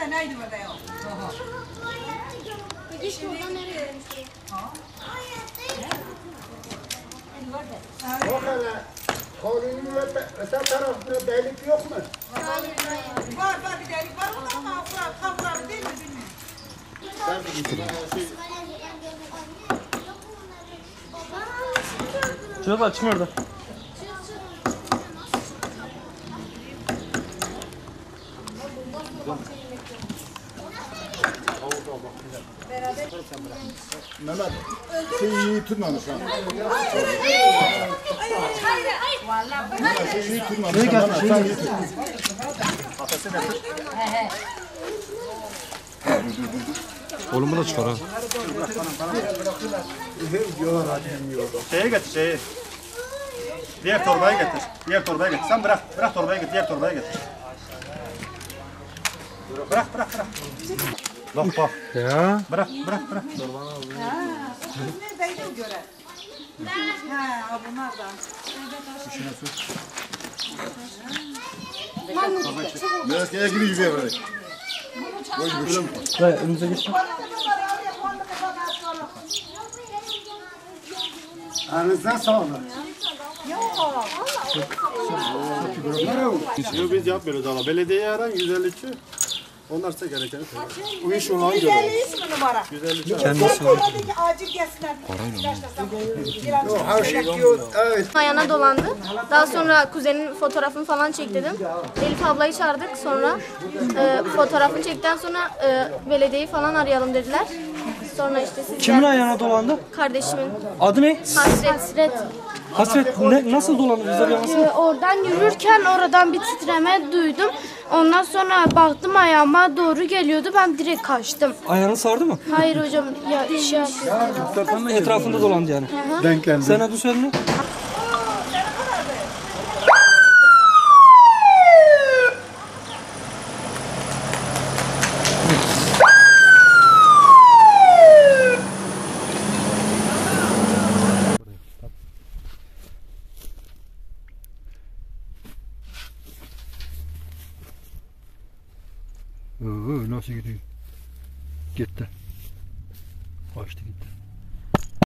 neydi burada ya? Peki şuradan nereye? Bak hele, kolunun öte tarafında delik yok mu? Var bir delik var ama kapıları değil mi bilmiyorum. Çocuklar çıkın orada. Mehmet, şey iyi tutmamış ha. Mehmet, şey iyi tutmamış. Mehmet, sen iyi tut. Oğlum bunu da çıkar ha. Şeye getir şeyi. Diğer torbayı getir. Diğer torbayı getir. Sen bırak torbayı getir. Diğer torbayı getir. Bırak. Bak. Ya. Bırak. Neredeydi göre? Ha, bunlar da. Mehmet, gel gibi yüzeye bırak. Dayı önümüze geç. Aranızdan sağlık. Yok biz yapmıyoruz ama. Belediyeye aran 153'ü. Onlar size gerekeni söyler. Bu iş onlara göre. 150 ismi numara. 153'ü. Kendisi. Oradaki acil gelsinler. Evet. Ayağına dolandı. Daha sonra kuzenin fotoğrafını falan çektirdim. Elif ablayı çağırdık sonra. Fotoğrafını çektikten sonra belediyeyi falan arayalım dediler. Sonra işte sizler... Kimin ayağına dolandı? Kardeşimin. Adı ne? Hasret. Hasret nasıl dolandı bize bir anlatsana. Oradan yürürken oradan bir titreme duydum. Ondan sonra baktım ayağıma doğru geliyordu. Ben direkt kaçtım. Ayağını sardı mı? Hayır hocam ya şey yapıyor. Etrafında dolandı yani. Denk geldi. Sen adı söyle ne? Nasıl gidiyor? Gitti. Kaçtı gitti.